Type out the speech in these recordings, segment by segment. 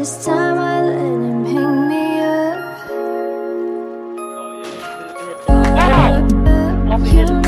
This time I let him hang me up. You know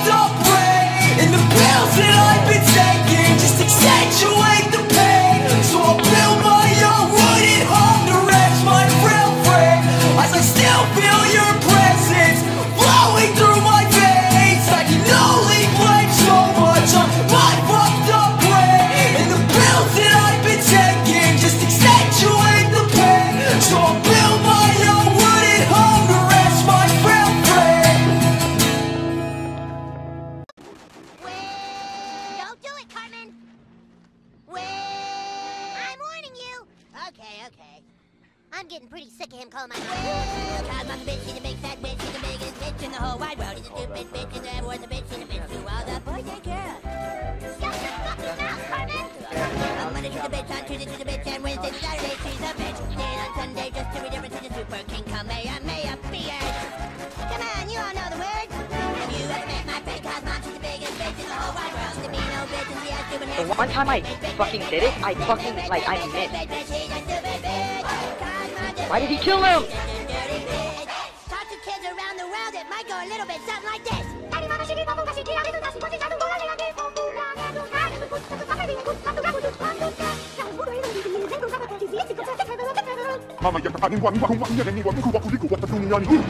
that I've been taking just accentuate the pain. I'm getting pretty sick of him calling my well, Cosmo's a bitch, she's a big fat bitch, she's the biggest bitch in the whole wide world. He's a stupid bitch, and everyone's a bitch, she's a bitch to all the boys and girls. Shut your fucking mouth, Carmen! On Monday she's a bitch, on Tuesday she's a bitch, and Wednesday to Saturday she's a bitch. Then on Sunday just to read everything to Super King Kamehameha beard. Come on, you all know the words. Have you ever met my friend Cosmo? She's the biggest bitch in the whole wide world. She's a mean old bitch, and she has stupid hair. The one time I fucking did it, I fucking, like, I missed. Why did he kill him? Talk to kids around the world, it might go a little bit something like this. Mama, ya kapanin ko ang ibang mga yan, iwan ko ako dito at patunyan ko.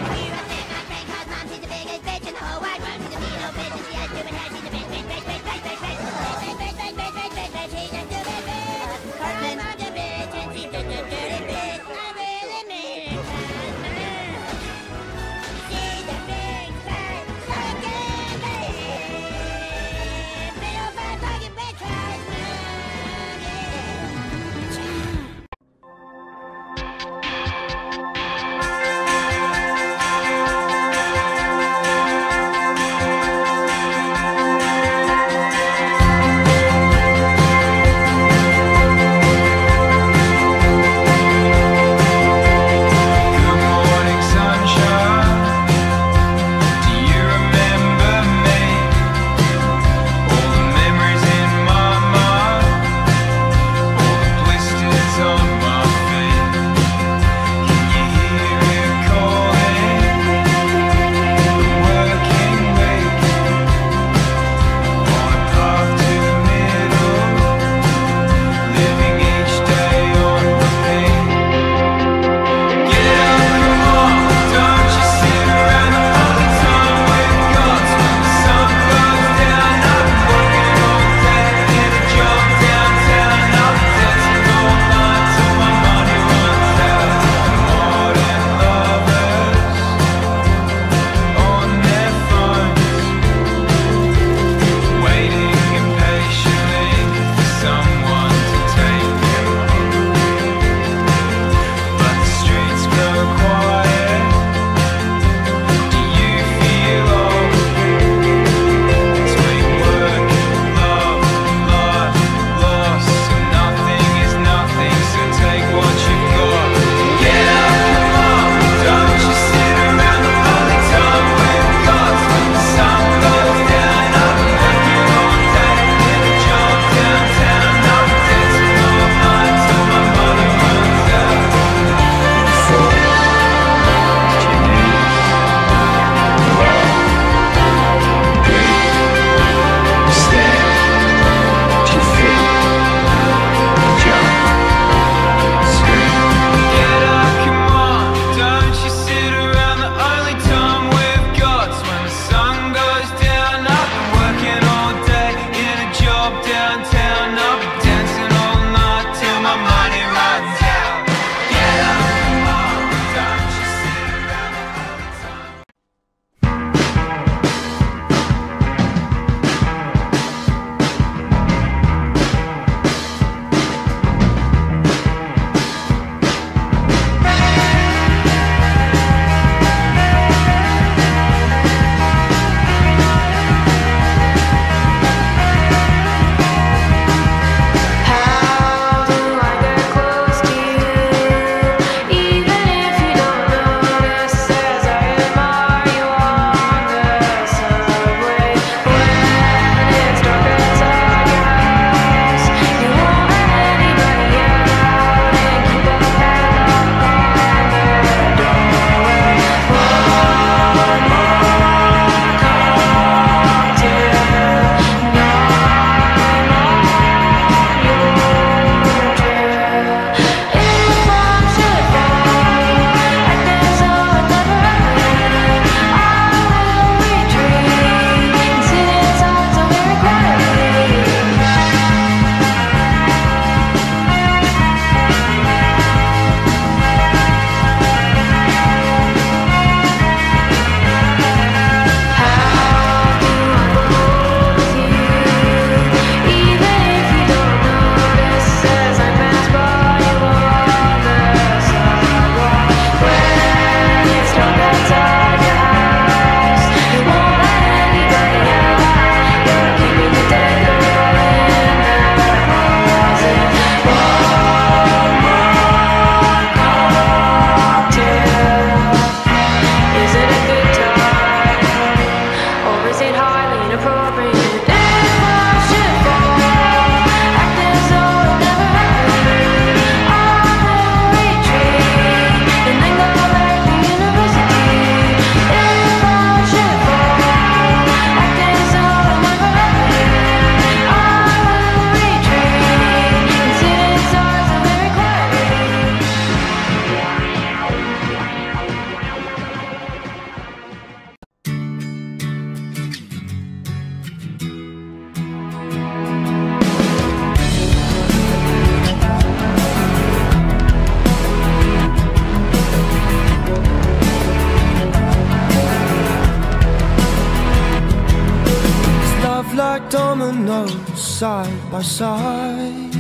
like dominoes side by side,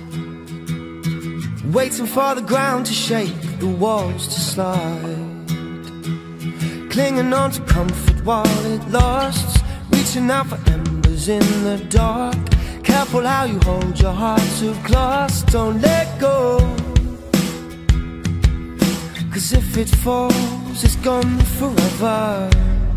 waiting for the ground to shake, the walls to slide, clinging on to comfort while it lasts, reaching out for embers in the dark. Careful how you hold your heart to glass, don't let go, 'cause if it falls, it's gone forever.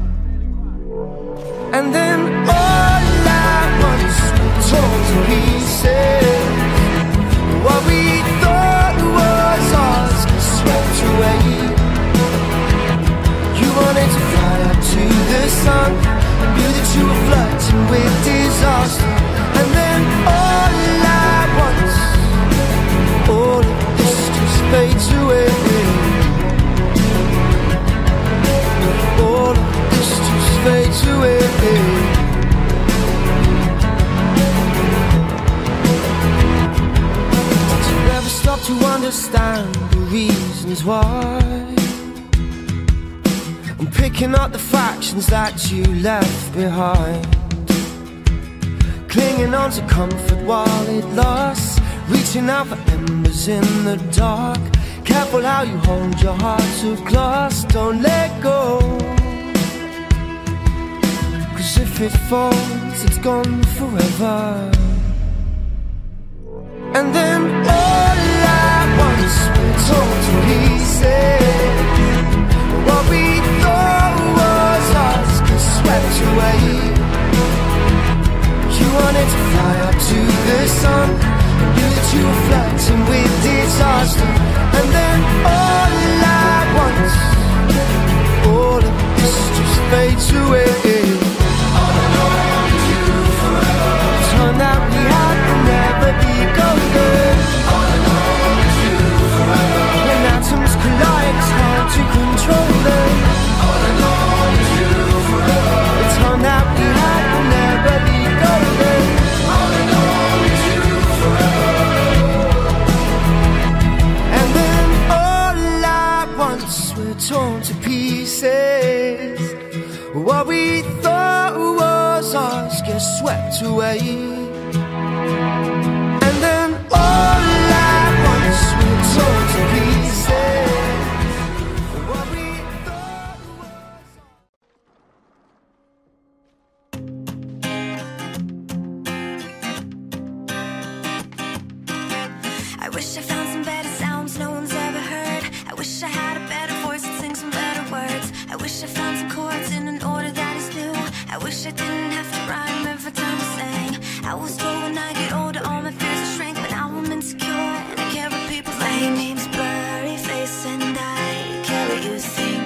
And then all at once we're torn to pieces. What we thought was ours was swept away. You wanted to fly up to the sun, knew that you were flirting with disaster. And then all at once, all of this just fades away. All of this just fades away. Did you ever stop to understand the reasons why? I'm picking up the fractions that you left behind, clinging on to comfort while it lasts, reaching out for embers in the dark. Careful how you hold your heart to glass, don't let go, 'cause if it falls, it's gone forever. And then all at once we're torn to pieces. What we thought was ours gets swept away. You wanted to fly up to the sun, knew that you were flirting with disaster. And then all at once, all of this just fades away. All alone with you forever. Turned out we had to never be golden. All alone with you forever. When atoms collide, it's hard to control them. All alone with you forever. It turned out we had to never be golden. All alone with you forever. And then all at once we're torn to pieces. What we thought was ours gets swept away. And then all at once we're torn to pieces. What we thought was... I wish I found some better sounds no one's ever heard. I wish I had a better voice and sing some better words. I wish I found some chords in an order that is new. I wish I didn't have to rhyme every time I sang. I was told when I get older all my fears will shrink, but now I'm insecure and I care what people think. My name's Blurry Face and I care what you think.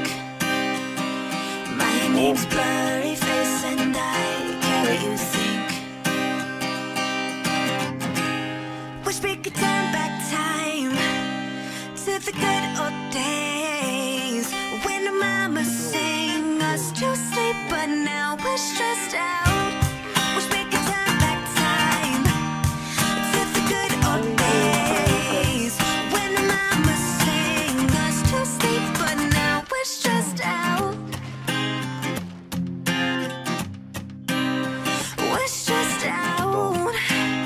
My name's Blurry Face and I care what you think. Wish we could turn back time to the good old days when the mama sang us to sleep, but now we're stressed out. Wish we could turn back time to the good old days when the mama sang us to sleep, but now we're stressed out. We're stressed out.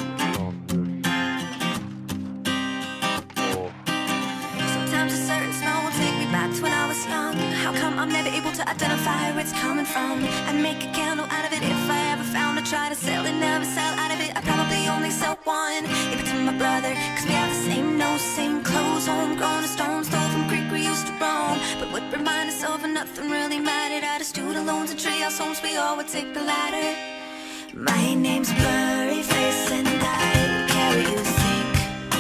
Sometimes a certain smell will take me back to when I was young. How come I'm never able to identify where it's coming from? I'd make a candle out of it if I ever found to try to sell it, never sell out of it. I probably only sell one, give it to my brother, 'cause we have the same nose, same clothes, homegrown, a stone's throw from creek we used to roam. But would remind us of nothing really mattered. Out of student loans and treehouse homes, we all would take the ladder. My name's Blurry Face and I care what you think.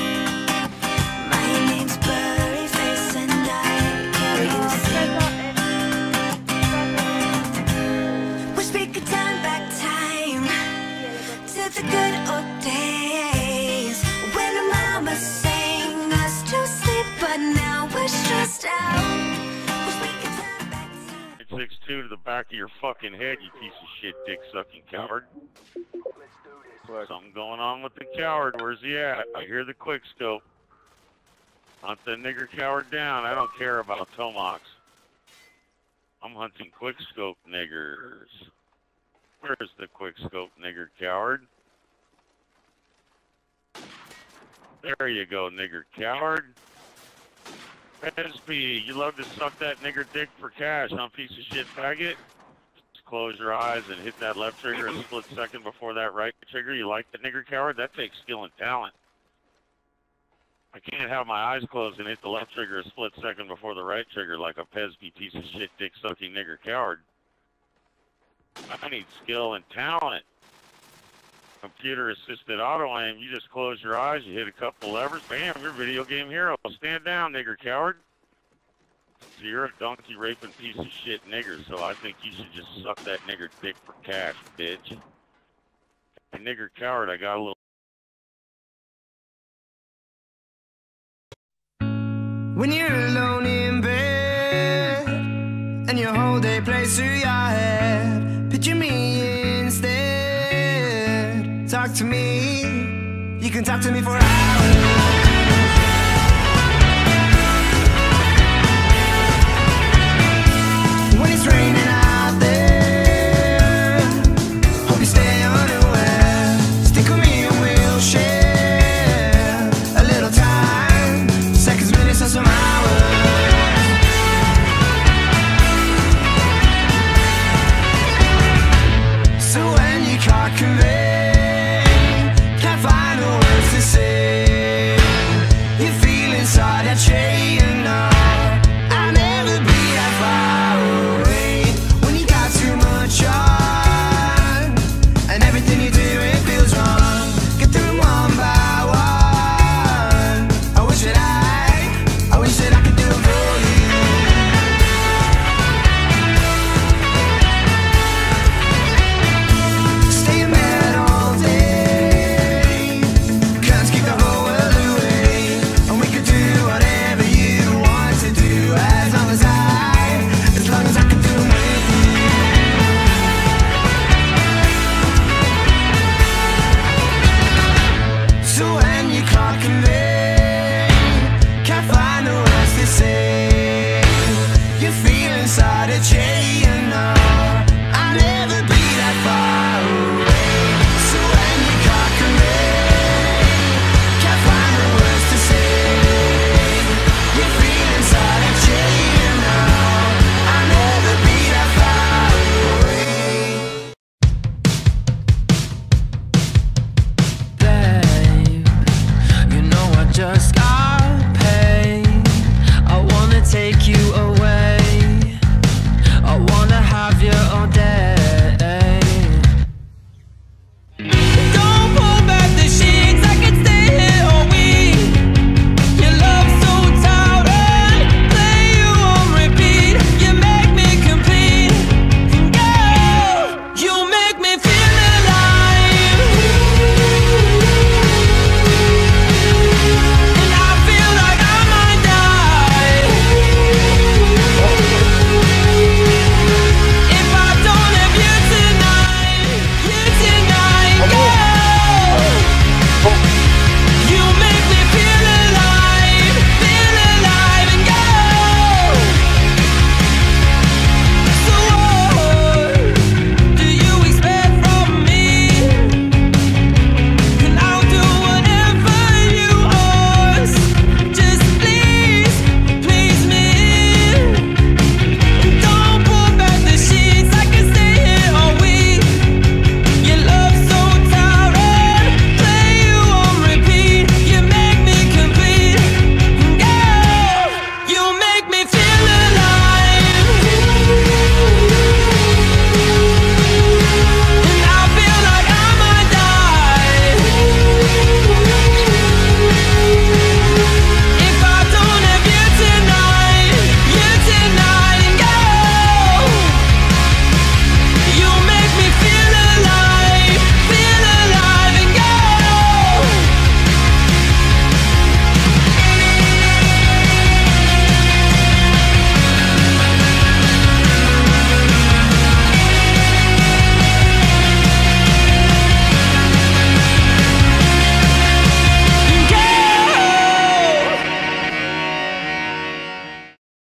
My name's Blurry Face and I care what you think. Wish we could turn back time to the good old days when the mama sang us to sleep, but now we're stressed out. Wish we could turn back time. 6'2" to the back of your fucking head, you piece of shit, dick-sucking coward. Something going on with the coward. Where's he at? I hear the quick scope. Hunt the nigger coward down. I don't care about tomahawks. I'm hunting quick scope niggers. Where's the quick scope, nigger coward? There you go, nigger coward. SB, you love to suck that nigger dick for cash, huh, piece of shit faggot? Just close your eyes and hit that left trigger a split second before that right trigger. You like that, nigger coward? That takes skill and talent. I can't have my eyes closed and hit the left trigger a split second before the right trigger like a pesky piece of shit dick-sucking nigger coward. I need skill and talent. Computer-assisted auto-aim, you just close your eyes, you hit a couple levers, bam, you're video game hero. Stand down, nigger coward. So you're a donkey-raping piece of shit nigger, so I think you should just suck that nigger dick for cash, bitch. Hey, nigger coward, I got a little... When you're alone in bed and your whole day plays through your head, picture me instead. Talk to me, you can talk to me for hours. When it's raining